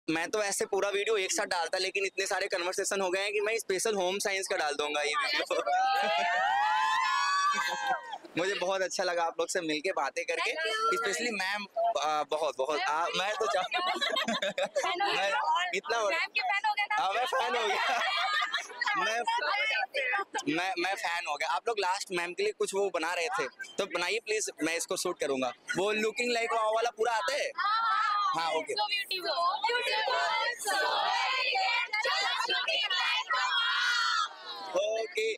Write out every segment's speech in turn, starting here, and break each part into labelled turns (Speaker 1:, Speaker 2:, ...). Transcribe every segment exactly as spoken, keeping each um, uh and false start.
Speaker 1: मैं तो ऐसे पूरा वीडियो एक साथ डालता, लेकिन इतने सारे कन्वर्सेशन हो गए हैं कि मैं स्पेशल होम साइंस का डाल दूंगा ये वीडियो। मुझे बहुत अच्छा लगा आप लोग से मिलके बातें करके, स्पेशली मैम बहुत बहुत आ, मैं तो मैं इतना हाँ मैं फैन हो गया मैं मैं मैं फैन हो गया। आप लोग लास्ट मैम के लिए कुछ वो बना रहे थे तो बनाइए प्लीज, मैं इसको शूट करूंगा। वो लुकिंग लाइक वाओ वाला पूरा आता है? हाँ ओके। ओके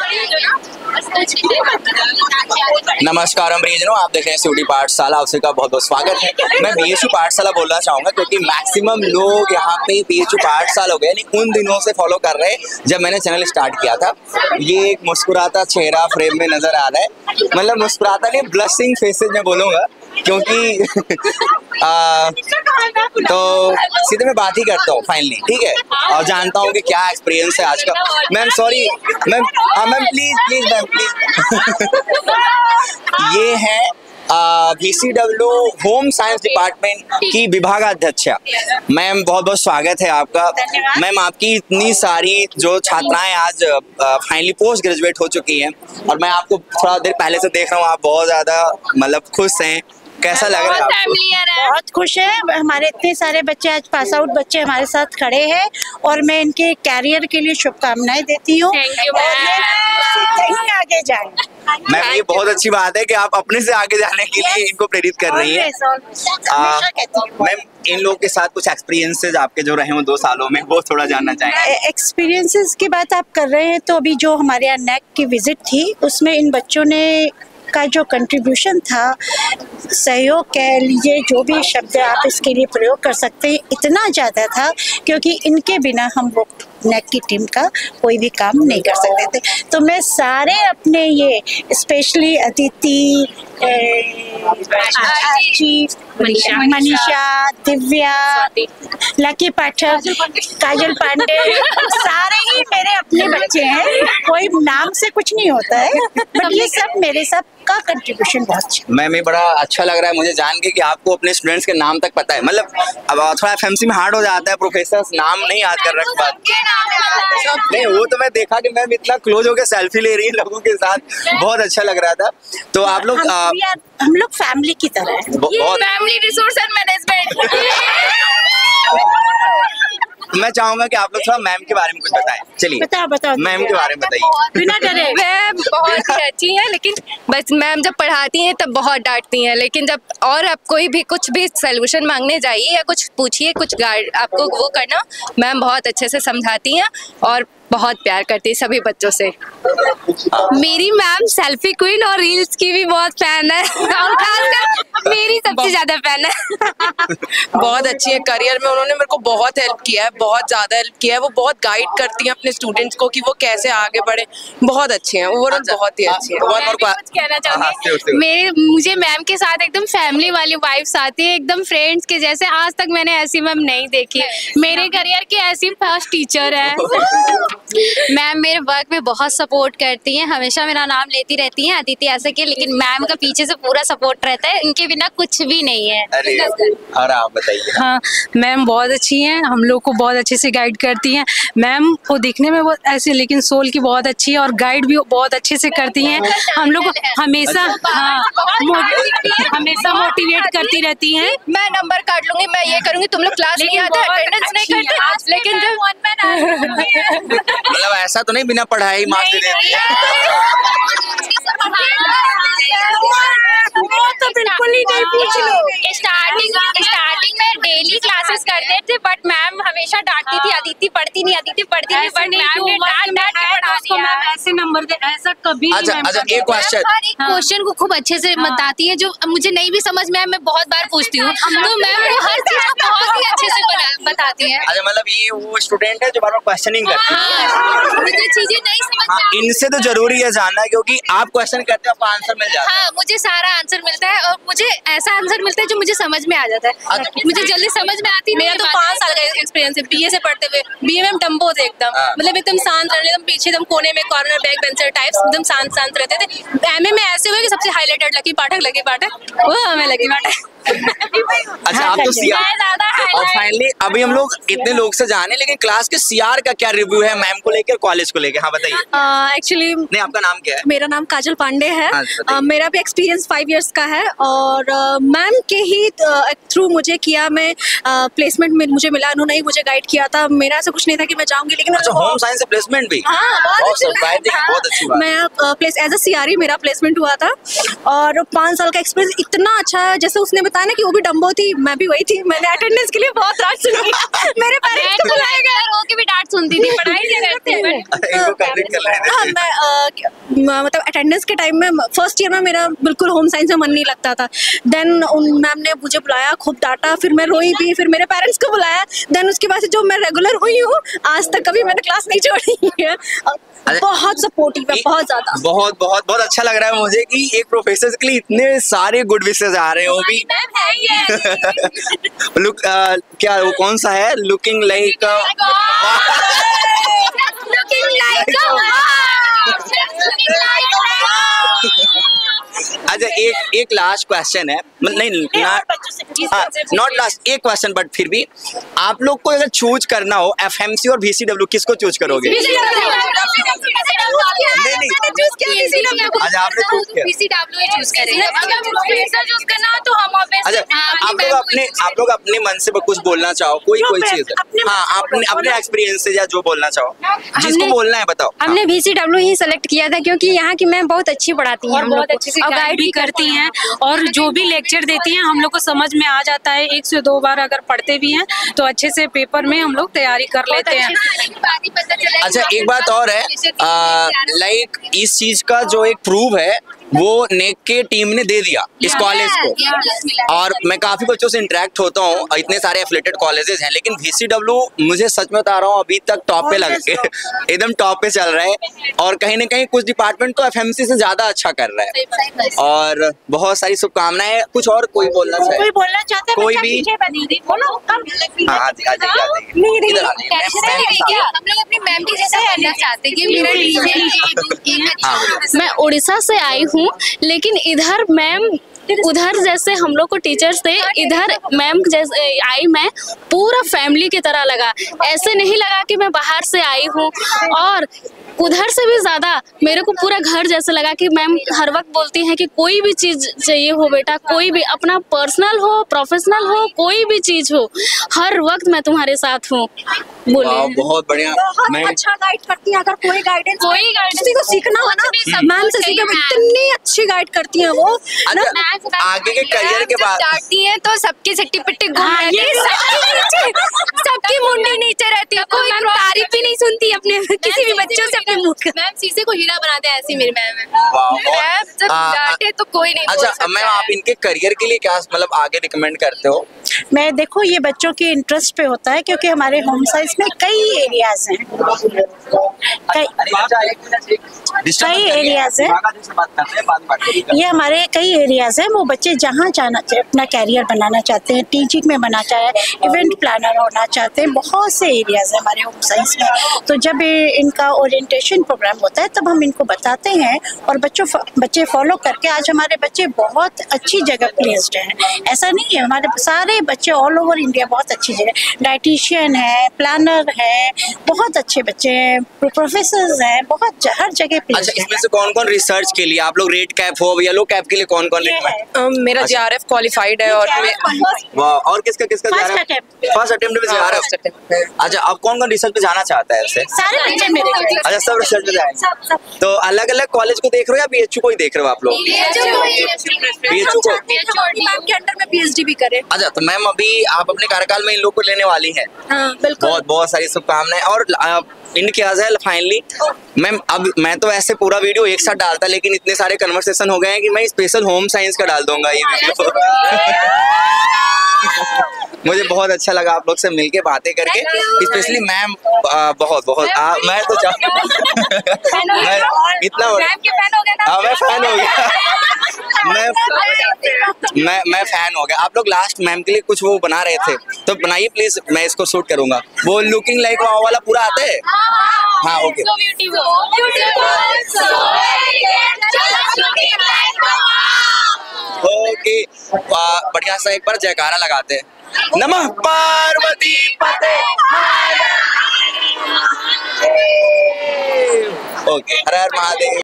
Speaker 1: नमस्कार प्रियजनों, आप देख रहे हैं सिवटी पाठशाला। आप सबका बहुत बहुत स्वागत है। मैं बीएचयू पाठशाला बोलना चाहूंगा क्योंकि मैक्सिमम लोग यहाँ पे बीएचयू पाठशाला हो गए, यानी उन दिनों से फॉलो कर रहे हैं जब मैंने चैनल स्टार्ट किया था। ये एक मुस्कुराता चेहरा फ्रेम में नजर आ रहा है, मतलब मुस्कुराता नहीं, ब्लशिंग फेसेस में बोलूंगा क्योंकि आ, तो सीधे मैं बात ही करता हूँ फाइनली, ठीक है। और जानता हूँ कि क्या एक्सपीरियंस है आज का। Ma'am sorry ma'am, ma'am please please ma'am please ये है वीसीडब्ल्यू होम साइंस डिपार्टमेंट की विभागाध्यक्ष। मैम बहुत बहुत स्वागत है आपका। मैम आपकी इतनी सारी जो छात्राएं आज फाइनली पोस्ट ग्रेजुएट हो चुकी हैं और मैं आपको थोड़ा देर पहले से देख रहा हूँ, आप बहुत ज्यादा मतलब खुश हैं, कैसा लग रहा है आपको?
Speaker 2: बहुत खुश है। हमारे इतने सारे बच्चे आज पास आउट बच्चे हमारे साथ खड़े हैं और मैं इनके कैरियर के लिए शुभकामनाएं देती हूँ। कहीं आगे जाए।
Speaker 1: मैम ये बहुत अच्छी बात है कि आप अपने से आगे जाने के लिए इनको प्रेरित कर रही हैं। मैम इन लोगों के साथ कुछ एक्सपीरियंसेस आपके जो रहे हो दो सालों में, वो थोड़ा जानना चाहेंगे।
Speaker 2: एक्सपीरियंसेस की बात आप कर रहे हैं तो अभी जो हमारे यहाँ नेक की विजिट थी उसमें इन बच्चों ने का जो कंट्रीब्यूशन था, सहयोग कह लीजिए, जो भी शब्द आप इसके लिए प्रयोग कर सकते हैं, इतना ज़्यादा था क्योंकि इनके बिना हम लोग नेक की टीम का कोई भी काम नहीं कर सकते थे। तो मैं सारे अपने ये स्पेशली अदिति, मनीषा, दिव्या, लकी पाठक, काजल पांडे, सारे ही मेरे अपने बच्चे हैं। कोई नाम से कुछ नहीं होता है, बट ये सब मेरे सब का कंट्रीब्यूशन बहुत अच्छा।
Speaker 1: मैम ये बड़ा अच्छा लग रहा है मुझे जान के कि आपको अपने स्टूडेंट्स के नाम तक पता है। मतलब अब थोड़ा एफएमसी में हार्ड हो जाता है, प्रोफेसर नाम नहीं याद कर रख पाते। नहीं वो तो मैं देखा कि मैम इतना क्लोज होकर सेल्फी ले रही है लोगों के साथ, बहुत अच्छा लग रहा था। तो आप लोग
Speaker 2: हम, हम लोग फैमिली की तरह है।
Speaker 3: Family resource and management.
Speaker 1: मैं चाहूंगा कि आप लोग थोड़ा मैम के बारे में कुछ बताएं। चलिए
Speaker 2: बताओ बताओ
Speaker 1: मैम के बारे में बताइए।
Speaker 3: बिना डरे। मैम बहुत ही अच्छी है, लेकिन बस मैम जब पढ़ाती हैं तब बहुत डांटती हैं, लेकिन जब और आप कोई भी कुछ भी सोल्यूशन मांगने जाइए या कुछ पूछिए, कुछ गाइड आपको वो करना, मैम बहुत अच्छे से समझाती हैं और बहुत प्यार करती है सभी बच्चों से। मेरी मैम सेल्फी क्वीन और रील्स की भी बहुत फैन है और खासकर मेरी सबसे ज्यादा फैन है।
Speaker 4: बहुत अच्छी है, करियर में उन्होंने मेरे को बहुत हेल्प किया है, बहुत ज्यादा हेल्प किया है। वो बहुत गाइड करती हैं अपने स्टूडेंट्स को कि वो कैसे आगे बढ़े। बहुत अच्छी हैं, ओवरऑल बहुत ही अच्छी है।
Speaker 3: मैं भी कुछ कहना चाहूंगी, मेरे मुझे मैम के साथ एकदम फैमिली वाली वाइब्स आती है, एकदम फ्रेंड्स के जैसे। आज तक मैंने ऐसी मैम नहीं देखी। मेरे करियर की ऐसी फर्स्ट टीचर है। मैम मेरे वर्क में बहुत सपोर्ट करती हैं, हमेशा मेरा नाम लेती रहती हैं अदिति ऐसे के, लेकिन मैम का पीछे से पूरा सपोर्ट रहता है, इनके बिना कुछ भी नहीं है।
Speaker 1: अरे और आप बताइए।
Speaker 5: हाँ मैम बहुत अच्छी हैं, हम लोग को बहुत अच्छे से गाइड करती हैं। मैम को दिखने में बहुत ऐसे, लेकिन सोल की बहुत अच्छी है और गाइड भी बहुत अच्छे से करती हैं। हम लोग को हमेशा हाँ हमेशा मोटिवेट करती रहती हैं।
Speaker 3: मैं नंबर काट लूंगी, मैं ये करूंगी, तुम लोग क्लास नहीं आते, अटेंडेंस नहीं करते, लेकिन जब
Speaker 1: मतलब ऐसा तो नहीं बिना पढ़ाई मार्क्स दे देती है?
Speaker 2: वो तो बिल्कुल ही नहीं, पूछ लो।
Speaker 3: स्टार्टिंग स्टार्टिंग में डेली क्लासेस करते थे, बट मैम हमेशा डांटती थी, अदिति पढ़ती नहीं, अदिति पढ़ती नहीं, बट मैम ने डांट डांट के पढ़ा दिया।
Speaker 5: ऐसे नंबर दे, ऐसा कभी
Speaker 1: अच्छा अच्छा एक क्वेश्चन,
Speaker 3: हर एक क्वेश्चन को खूब अच्छे से बताती है, जो मुझे नहीं भी समझ में आए मैं बहुत बार पूछती हूँ, तो मैम वो हर चीज को बहुत ही अच्छे से बताती है।
Speaker 1: अच्छा मतलब ये वो स्टूडेंट है जो बार बार क्वेश्चनिंग करती है,
Speaker 3: मुझे चीजें नहीं समझ में आती।
Speaker 1: इनसे तो जरूरी है जानना, क्योंकि आप क्वेश्चन करते हैं आपको आंसर मिल जाता है।
Speaker 3: हाँ मुझे सारा आंसर मिलता है और मुझे ऐसा आंसर मिलता है जो मुझे समझ में आ जाता है। मुझे जल्दी समझ में आती नहीं।
Speaker 4: मेरा तो पाँच साल
Speaker 6: अलग एक्सपीरियंस है बीए से पढ़ते हुए। बीए में हम डम्बो थे एकदम, मतलब एकदम शांत रहने, एकदम पीछे एकदम कोने में कॉर्नर बैक बेंचर टाइप्स एकदम शांत शांत रहते थे। एमए में ऐसे हुए कि सबसे हाईलाइटेड लकी पाठक लकी पाठक वो हमें लकी पाठक।
Speaker 1: अच्छा आप तो सीआर, और फाइनली अभी हम लोग इतने लोग से जाने, लेकिन क्लास के सीआर का क्या रिव्यू है मैम को लेकर, कॉलेज को लेकर? हाँ बताइए।
Speaker 6: एक्चुअली
Speaker 1: नहीं, आपका नाम क्या है?
Speaker 6: मेरा नाम काजल पांडे है।
Speaker 1: हाँ,
Speaker 6: uh, मेरा भी एक्सपीरियंस फाइव इयर्स का है और मैम uh, के ही थ्रू uh, मुझे किया, मैं प्लेसमेंट uh, में मुझे मिला, उन्होंने ही मुझे गाइड किया था। मेरा ऐसा कुछ नहीं था कि मैं जाऊंगी, लेकिन
Speaker 1: अच्छा होम साइंस से प्लेसमेंट भी?
Speaker 6: हाँ, बहुत
Speaker 1: सरप्राइजिंग, बहुत अच्छी बात।
Speaker 6: मैं प्लेस एज अ सीआरई मेरा प्लेसमेंट हुआ था और पाँच साल का एक्सपीरियंस इतना अच्छा है। जैसे उसने बताया ना कि वो भी डम्बो थी, मैं भी वही थी। मैंने अटेंडेंस के लिए बहुत डांट सुनी, मेरे पेरेंट्स को बुलाया गया, रो के भी डांट सुनती थी, पढ़ाई नहीं करते हैं। मैं मतलब अटेंडेंस के टाइम में फर्स्ट ईयर में मेरा बिल्कुल होम साइंस में मन नहीं लगता था। देन उन मैम ने मुझे बुलाया, खूब डांटा, फिर मैं रोई भी, फिर मेरे पेरेंट्स को बुलाया। देन उसके बाद से जो मैं रेगुलर हुई हूँ, आज तक कभी मैंने क्लास नहीं छोड़ी है। बहुत सपोर्टिव है, बहुत ज्यादा।
Speaker 1: बहुत बहुत बहुत अच्छा लग रहा है मुझे कि एक प्रोफेसर के लिए इतने सारे गुड विशेस आ रहे हैं। वो भी लुक क्या वो कौन सा है, लुकिंग लाइक अच्छा एक एक लास्ट क्वेश्चन है, नहीं नॉट लास्ट, एक क्वेश्चन बट फिर भी आप लोग को अगर चूज करना हो एफएमसी और वीसीडब्ल्यू, किसको चूज करोगे? नहीं नहीं अच्छा आपने चूज किया
Speaker 3: वीसीडब्ल्यू ही चूज करेंगे। अगर प्रोफेसर चूज करना हो तो हम ऑब्वियसली
Speaker 1: अच्छा आप लोग अपने आप लोग अपने मन से कुछ बोलना चाहो, कोई कोई चीज हाँ अपने अपने एक्सपीरियंस से या जो बोलना चाहो, जिसको बोलना है बताओ।
Speaker 7: हमने वीसीडब्ल्यू ही सेलेक्ट किया था क्योंकि यहाँ की मैम बहुत अच्छी पढ़ाती हैं,
Speaker 5: बहुत अच्छे से गाइड भी करती हैं और जो भी लेक्चर देती हैं हम लोग को समझ में आ जाता है। एक से दो बार अगर पढ़ते भी हैं तो अच्छे से पेपर में हम लोग तैयारी कर लेते हैं।
Speaker 1: अच्छा एक बात और है, लाइक इस चीज का जो एक प्रूव है वो नेक के टीम ने दे दिया इस कॉलेज को, और मैं काफी बच्चों से इंटरेक्ट होता हूँ, इतने सारे एफिलेटेड कॉलेजेस हैं, लेकिन वीसीडब्ल्यू मुझे सच में बता रहा हूँ अभी तक टॉप पे लग के एकदम टॉप पे चल रहा है, और कहीं ना कहीं कुछ डिपार्टमेंट तो एफएमसी से ज्यादा अच्छा कर रहा है, और बहुत सारी शुभकामनाएं। कुछ और कोई बोलना चाहे?
Speaker 2: कोई बोलना चाहता है?
Speaker 1: कोई भी
Speaker 2: बोलो।
Speaker 1: हाँ आ जाइए, इधर आ जाइए।
Speaker 3: हम लोग अपनी मैम की जैसे कहना चाहते हैं कि मेरा टीचर, मैं उड़ीसा से आई हूँ, लेकिन इधर मैम उधर जैसे हम लोग को टीचर्स थे, इधर मैम जैसे आई, मैं पूरा फैमिली की तरह लगा। ऐसे नहीं लगा कि मैं बाहर से आई हूँ, और उधर से भी ज्यादा मेरे को पूरा घर जैसे लगा कि मैम हर वक्त बोलती हैं कि कोई भी चीज चाहिए हो बेटा, कोई भी अपना पर्सनल हो प्रोफेशनल हो, कोई भी चीज हो, हर वक्त मैं तुम्हारे साथ हूँ बोले।
Speaker 1: बहुत बढ़िया,
Speaker 2: मैं अच्छा गाइड करती है। अगर कोई गाइडेंस
Speaker 3: कोई गाइडेंस
Speaker 2: किसी को सीखना हो ना, मैम से सीखे, इतनी अच्छी गाइड करती है वो।
Speaker 1: आगे के करियर के बाद
Speaker 3: डांटती है तो सबकी सिट्टी पिट्टी घूम रहती है, सबकी मुंडी नीचे रहती है, कोई तारीफ भी नहीं सुनती अपने किसी भी बच्चों से अपने मुंह का। मैम शीशे को हीरा बनाते हैं, ऐसी मेरी मैम है। मैम जब डांटे तो कोई नहीं बोल सकता।
Speaker 1: अच्छा मैम आप इनके करियर के लिए क्या मतलब आगे रिकमेंड करते हो?
Speaker 2: मैं देखो ये बच्चों के इंटरेस्ट पे होता है, क्योंकि हमारे होम साइंस में कई एरियाज हैं, कई कई एरियाज हैं, ये हमारे कई एरियाज हैं। वो बच्चे जहाँ जाना चाहे, अपना कैरियर बनाना चाहते हैं, टीचिंग में बनना चाहे, इवेंट प्लानर होना चाहते हैं, बहुत से एरियाज हैं हमारे होम साइंस में। तो जब इनका ओरिएंटेशन प्रोग्राम होता है तब हम इनको बताते हैं, और बच्चों बच्चे फॉलो करके आज हमारे बच्चे बहुत अच्छी जगह प्लेस्ड हैं। ऐसा नहीं है, हमारे सारे बच्चे ऑल ओवर इंडिया बहुत अच्छी जगह, डाइटिशियन है, प्लानर है, बहुत अच्छे बच्चे हैं, प्रोफेसर हैं, बहुत हर जगह प्लेस्ड
Speaker 1: अच्छा इसमें से कौन कौन रिसर्च के लिए आप लोग रेड कैप हो, येलो कैप के लिए कौन कौन
Speaker 4: um, मेरा जेआरएफ क्वालिफाइड है, और
Speaker 1: वाह, और किसका किसका जा रहा है? फर्स्ट अटेम्प्ट में जेआरएफ। अच्छा अब कौन कौन रिसर्च पे जाना चाहता है ऐसे?
Speaker 2: सारे बच्चे मेरे।
Speaker 1: अच्छा सब रिसर्च में जाएंगे, तो अलग अलग कॉलेज को देख रहे हो या बीएचयू को ही देख रहे हो आप लोग? बीएचयू को
Speaker 6: के अंडर में पीएचडी भी करे।
Speaker 1: अच्छा तो मैम अभी आप अपने कार्यकाल में इन लोग को लेने वाली हैं?
Speaker 6: हाँ बिल्कुल,
Speaker 1: बहुत बहुत सारी शुभकामनाएं। और इनके आज है फाइनली मैम, अब मैं तो ऐसे पूरा वीडियो एक साथ डालता, लेकिन इतने सारे कन्वर्सेशन हो गए हैं कि मैं स्पेशल होम साइंस का डाल दूंगा ये वीडियो। मुझे बहुत अच्छा लगा आप लोग से मिलके बातें करके, स्पेशली मैम बहुत बहुत आ, मैं तो चाहूँ मैं इतना
Speaker 3: मैम के फैन हो गए ना?
Speaker 1: हाँ मैं फैन हो गया। मैं मैं मैं फैन हो गया। आप लोग लास्ट मैम के लिए कुछ वो बना रहे थे तो बनाइए प्लीज, मैं इसको शूट करूंगा। वो लुकिंग लाइक वाओ वाला पूरा आता है? हाँ ओके। ओके बढ़िया सा एक बार जयकारा लगाते हैं। नमः पार्वती पते। ओके हर हर महादेव।